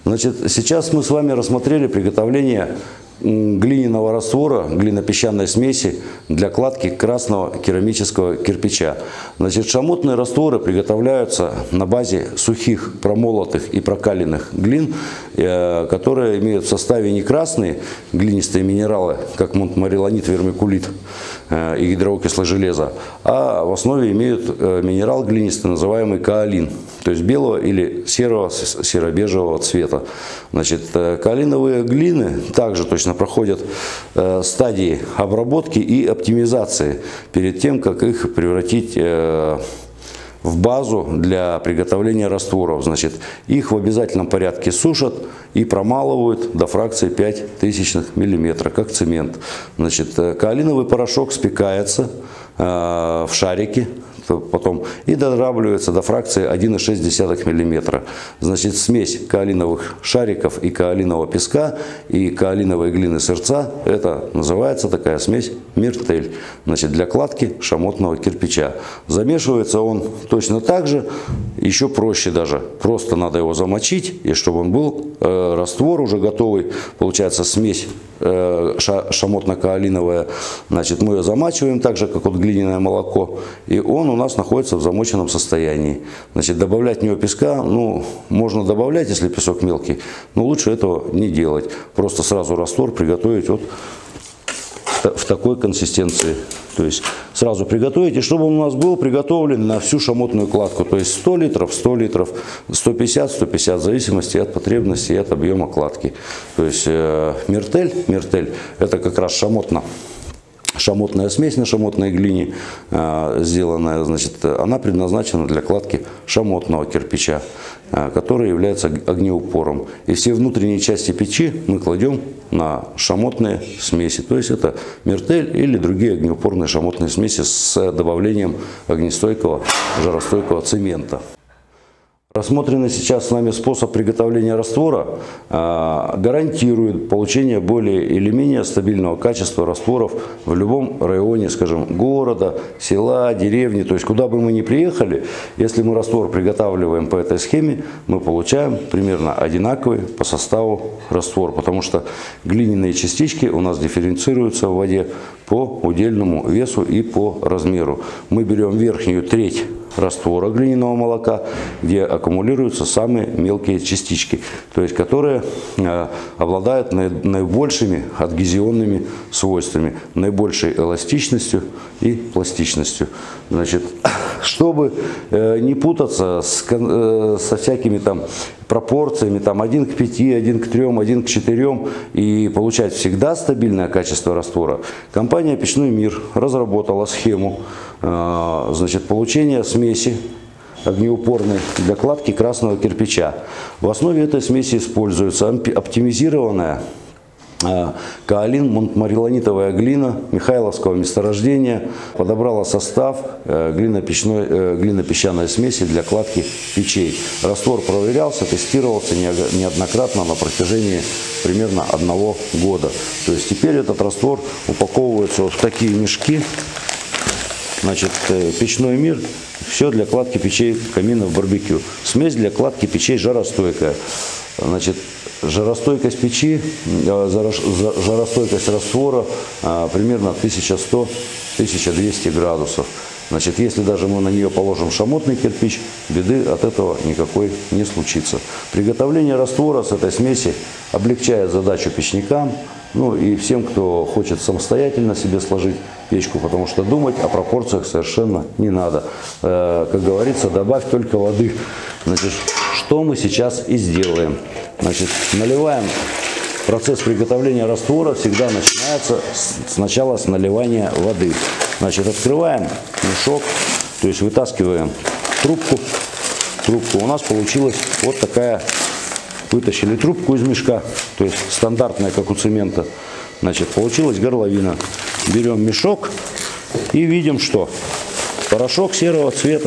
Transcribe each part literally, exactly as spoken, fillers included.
Значит, сейчас мы с вами рассмотрели приготовление глиняного раствора, глинопесчаной смеси для кладки красного керамического кирпича. Значит, шамотные растворы приготовляются на базе сухих, промолотых и прокаленных глин, которые имеют в составе не красные глинистые минералы, как монтмориллонит, вермикулит и гидроокислое железо, а в основе имеют минерал глинистый, называемый каолин, то есть белого или серого, серо-бежевого цвета. Значит, каолиновые глины также точно проходят стадии обработки и оптимизации перед тем, как их превратить в базу для приготовления растворов. Значит, их в обязательном порядке сушат и промалывают до фракции пять тысячных миллиметра, как цемент. Значит, каолиновый порошок спекается в шарике, потом и дорабливается до фракции один и шесть десятых миллиметра. Значит, смесь каолиновых шариков и каолинового песка и каолиновой глины сырца, это называется такая смесь миртель, значит, для кладки шамотного кирпича. Замешивается он точно так же, еще проще даже. Просто надо его замочить, и чтобы он был э, раствор уже готовый, получается смесь э, шамотно-каолиновая. Значит, мы ее замачиваем так же, как вот глиняное молоко, и он у нас находится в замоченном состоянии. Значит, добавлять в него песка, ну, можно добавлять, если песок мелкий, но лучше этого не делать. Просто сразу раствор приготовить вот в такой консистенции. То есть сразу приготовить, и чтобы он у нас был приготовлен на всю шамотную кладку. То есть сто литров, сто литров, сто пятьдесят, сто пятьдесят, в зависимости от потребности и от объема кладки. То есть э, миртель, миртель это как раз шамотно. Шамотная смесь на шамотной глине э, сделанная, значит, она предназначена для кладки шамотного кирпича, э, который является огнеупором. И все внутренние части печи мы кладем на шамотные смеси. То есть это миртель или другие огнеупорные шамотные смеси с добавлением огнестойкого, жаростойкого цемента. Рассмотренный сейчас с нами способ приготовления раствора э, гарантирует получение более или менее стабильного качества растворов в любом районе, скажем, города, села, деревни. То есть куда бы мы ни приехали, если мы раствор приготавливаем по этой схеме, мы получаем примерно одинаковый по составу раствор, потому что глиняные частички у нас дифференцируются в воде по удельному весу и по размеру. Мы берем верхнюю треть раствора глиняного молока, где аккумулируются самые мелкие частички, то есть которые э, обладают наибольшими адгезионными свойствами, наибольшей эластичностью и пластичностью. Значит, чтобы э, не путаться с, э, со всякими там пропорциями, там один к пяти, один к трем, один к четырем, и получать всегда стабильное качество раствора, компания Печной мир разработала схему э, значит, получения смеси огнеупорной для кладки красного кирпича. В основе этой смеси используется оптимизированная каолин, монтмориллонитовая глина Михайловского месторождения. Подобрала состав глинопечной, глинопесчаной смеси для кладки печей. Раствор проверялся, тестировался неоднократно на протяжении примерно одного года. То есть теперь этот раствор упаковывается вот в такие мешки. Значит, Печной мир, все для кладки печей каминов барбекю. Смесь для кладки печей жаростойкая. Значит, жаростойкость печи, жаростойкость раствора примерно тысяча сто — тысяча двести градусов. Значит, если даже мы на нее положим шамотный кирпич, беды от этого никакой не случится. Приготовление раствора с этой смеси облегчает задачу печникам, ну и всем, кто хочет самостоятельно себе сложить печку, потому что думать о пропорциях совершенно не надо. Э, как говорится, добавь только воды. Значит, что мы сейчас и сделаем. Значит, наливаем. Процесс приготовления раствора всегда начинается с, сначала с наливания воды. Значит, открываем мешок, то есть вытаскиваем трубку. Трубку. У нас получилась вот такая. Вытащили трубку из мешка, то есть стандартная, как у цемента. Значит, получилась горловина. Берем мешок и видим, что порошок серого цвета.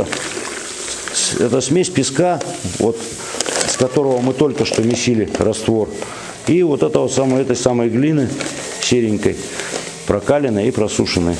Это смесь песка, вот, с которого мы только что месили раствор. И вот этого самой, этой самой глины серенькой, прокаленной и просушенной.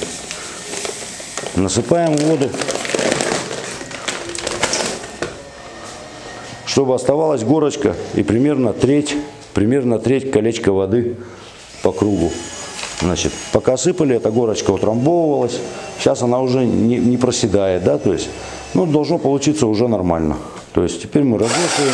Насыпаем воду. чтобы оставалась горочка и примерно треть, примерно треть колечка воды по кругу. Значит, пока сыпали, эта горочка утрамбовывалась. Сейчас она уже не, не проседает, да, то есть, ну, должно получиться уже нормально. То есть теперь мы размешиваем.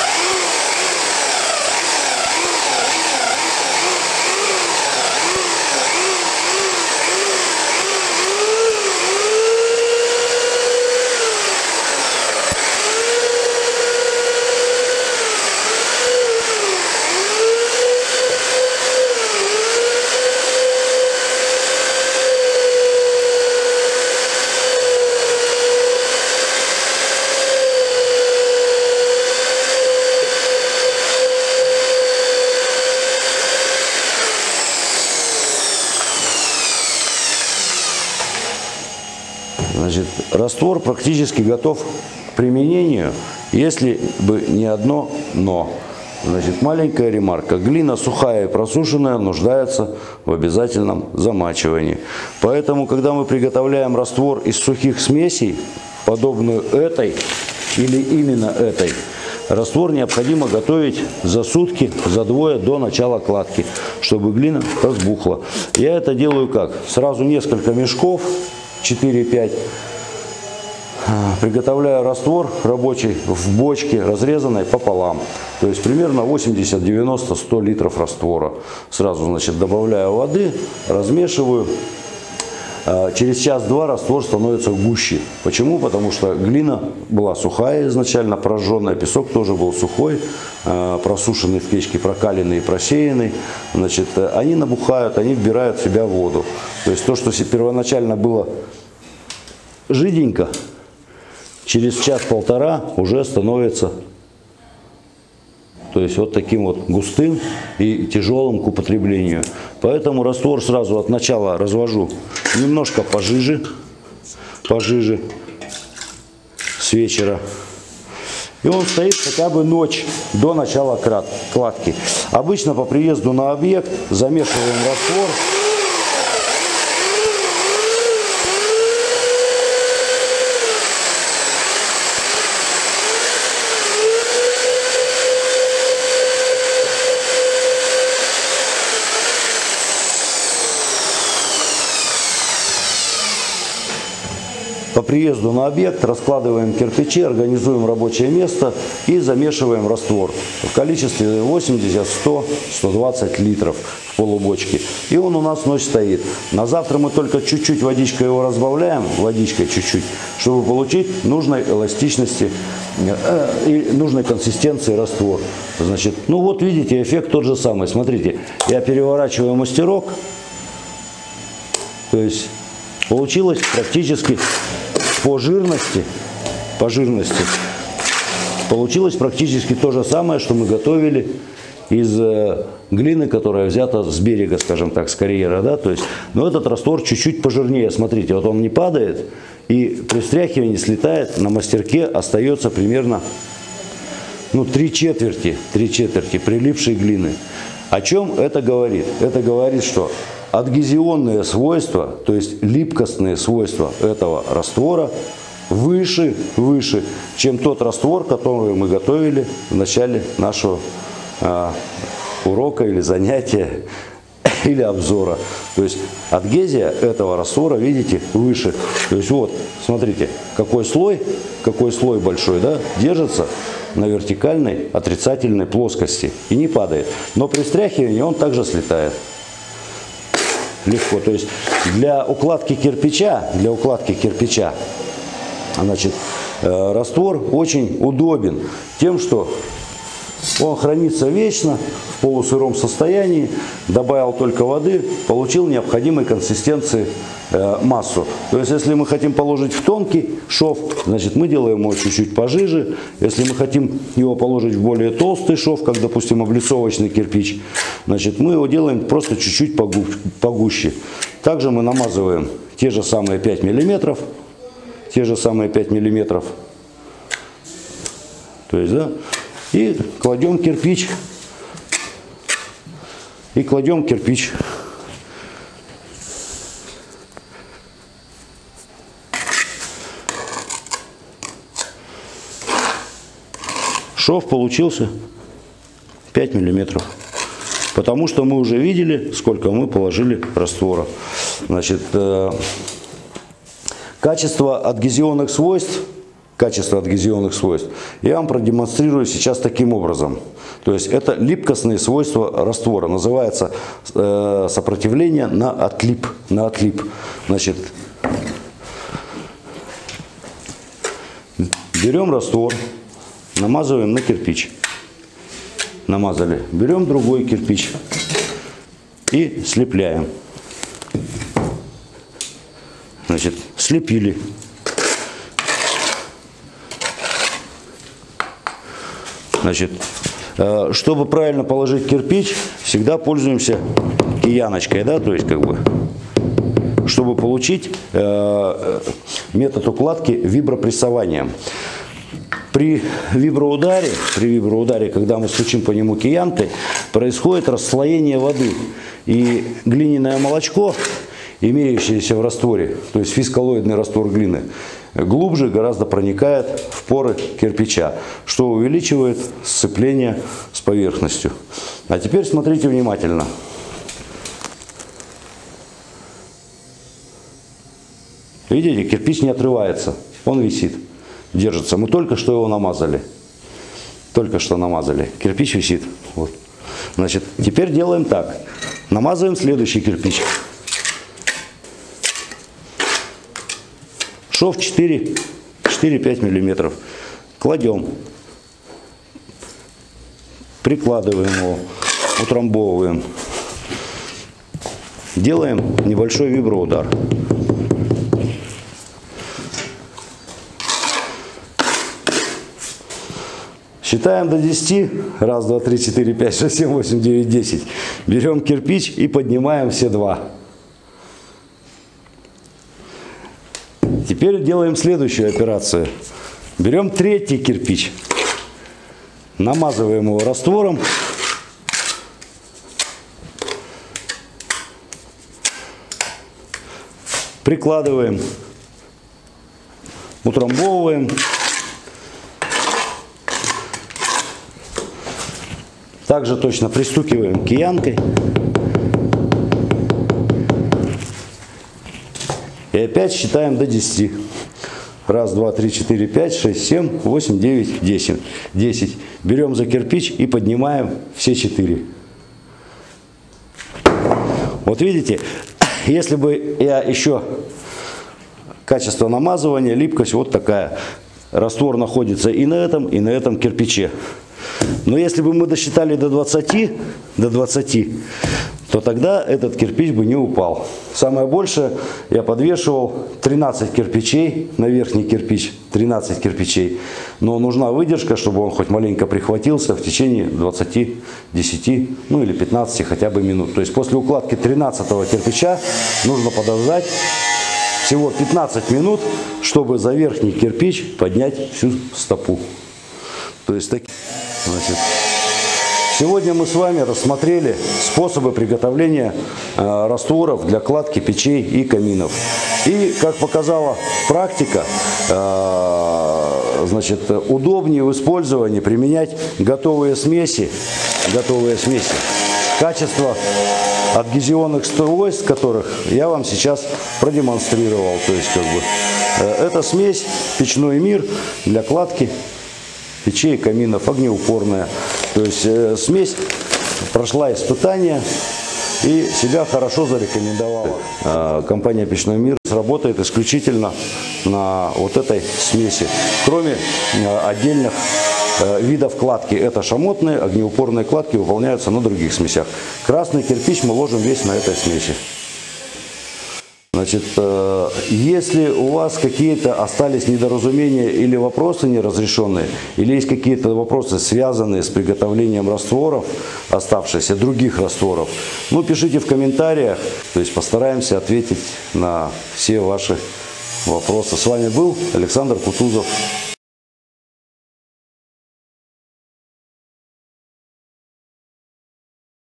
Значит, раствор практически готов к применению, если бы не одно «но». Значит, маленькая ремарка. Глина сухая и просушенная нуждается в обязательном замачивании. Поэтому, когда мы приготовляем раствор из сухих смесей, подобную этой или именно этой, раствор необходимо готовить за сутки, за двое до начала кладки, чтобы глина разбухла. Я это делаю как? Сразу несколько мешков, четыре-пять, приготовляю раствор рабочий в бочке, разрезанной пополам. То есть примерно восемьдесят, девяносто, сто литров раствора. Сразу, значит, добавляю воды, размешиваю. Через час-два раствор становится гуще. Почему? Потому что глина была сухая изначально, прожженная, песок тоже был сухой, просушенный в печке, прокаленный и просеянный. Значит, они набухают, они вбирают в себя воду. То есть то, что первоначально было жиденько, через час-полтора уже становится, то есть вот таким вот густым и тяжелым к употреблению. Поэтому раствор сразу от начала развожу немножко пожиже, пожиже с вечера. И он стоит хотя бы ночь до начала кладки. Обычно по приезду на объект замешиваем раствор. По приезду на объект раскладываем кирпичи, организуем рабочее место и замешиваем раствор в количестве восемьдесят, сто, сто двадцать литров в полубочке. И он у нас ночь стоит. На завтра мы только чуть-чуть водичкой его разбавляем, водичкой чуть-чуть, чтобы получить нужной эластичности э, и нужной консистенции раствор. Значит, ну вот видите, эффект тот же самый. Смотрите, я переворачиваю мастерок, то есть получилось практически по жирности, по жирности, получилось практически то же самое, что мы готовили из э, глины, которая взята с берега, скажем так, с карьера, да, то есть, но этот раствор чуть-чуть пожирнее, смотрите, вот он не падает, и при встряхивании слетает, на мастерке остается примерно, ну, три четверти, три четверти прилипшей глины. О чем это говорит? Это говорит, что адгезионные свойства, то есть липкостные свойства этого раствора выше, выше, чем тот раствор, который мы готовили в начале нашего а, урока или занятия или обзора. То есть адгезия этого раствора, видите, выше. То есть вот, смотрите, какой слой, какой слой большой, да, держится на вертикальной отрицательной плоскости и не падает. Но при встряхивании он также слетает. Легко. То есть для укладки кирпича, для укладки кирпича, значит, э, раствор очень удобен тем, что он хранится вечно в полусыром состоянии, добавил только воды, получил необходимой консистенции э, массу. То есть если мы хотим положить в тонкий шов, значит мы делаем его чуть-чуть пожиже. Если мы хотим его положить в более толстый шов, как, допустим, облицовочный кирпич, значит мы его делаем просто чуть-чуть погу погуще. Также мы намазываем те же самые пять миллиметров, те же самые пять миллиметров. То есть, да, и кладем кирпич, и кладем кирпич. Шов получился пять миллиметров. Потому что мы уже видели, сколько мы положили раствора. Значит, э, качество адгезионных свойств, качество адгезионных свойств я вам продемонстрирую сейчас таким образом. То есть это липкостные свойства раствора. Называется э, сопротивление на отлип. На отлип. Значит, берем раствор, намазываем на кирпич. Намазали. Берем другой кирпич и слепляем. Значит, слепили. Значит, чтобы правильно положить кирпич, всегда пользуемся кияночкой, да, то есть как бы, чтобы получить э, метод укладки вибропрессованием. При виброударе, при виброударе, когда мы стучим по нему киянкой, происходит расслоение воды. И глиняное молочко, имеющееся в растворе, то есть фискалоидный раствор глины, глубже гораздо проникает в поры кирпича, что увеличивает сцепление с поверхностью. А теперь смотрите внимательно. Видите, кирпич не отрывается, он висит. Держится. Мы только что его намазали. Только что намазали. Кирпич висит. Вот. Значит, теперь делаем так. Намазываем следующий кирпич. Шов четыре-пять миллиметров. Кладем. Прикладываем его. Утрамбовываем. Делаем небольшой виброудар. Считаем до десяти. Раз, два, три, четыре, пять, шесть, семь, восемь, девять, десять. Берем кирпич и поднимаем все два. Теперь делаем следующую операцию. Берем третий кирпич. Намазываем его раствором. Прикладываем. Утрамбовываем. Также точно пристукиваем киянкой. И опять считаем до десяти. Раз, два, три, четыре, пять, шесть, семь, восемь, девять, десять. десять. Берем за кирпич и поднимаем все четыре. Вот видите, если бы я еще качество намазывания, липкость вот такая. Раствор находится и на этом, и на этом кирпиче. Но если бы мы досчитали до двадцати, до двадцати, то тогда этот кирпич бы не упал. Самое большее я подвешивал тринадцать кирпичей на верхний кирпич, тринадцать кирпичей. Но нужна выдержка, чтобы он хоть маленько прихватился в течение двадцати, десяти, ну или пятнадцати хотя бы минут. То есть после укладки тринадцатого кирпича нужно подождать всего пятнадцать минут, чтобы за верхний кирпич поднять всю стопу. То есть так, значит, сегодня мы с вами рассмотрели способы приготовления э, растворов для кладки печей и каминов. И, как показала практика, э, значит, удобнее в использовании применять готовые смеси, готовые смеси, качество адгезионных свойств которых я вам сейчас продемонстрировал. То есть, как бы, э, это смесь «Печной мир» для кладки печей, каминов, огнеупорная. То есть э, смесь прошла испытания и себя хорошо зарекомендовала. Э, компания «Печной мир» работает исключительно на вот этой смеси. Кроме э, отдельных э, видов кладки. Это шамотные, огнеупорные кладки выполняются на других смесях. Красный кирпич мы ложим весь на этой смеси. Значит, если у вас какие-то остались недоразумения или вопросы неразрешенные, или есть какие-то вопросы, связанные с приготовлением растворов, оставшихся других растворов, ну, пишите в комментариях, то есть постараемся ответить на все ваши вопросы. С вами был Александр Кутузов.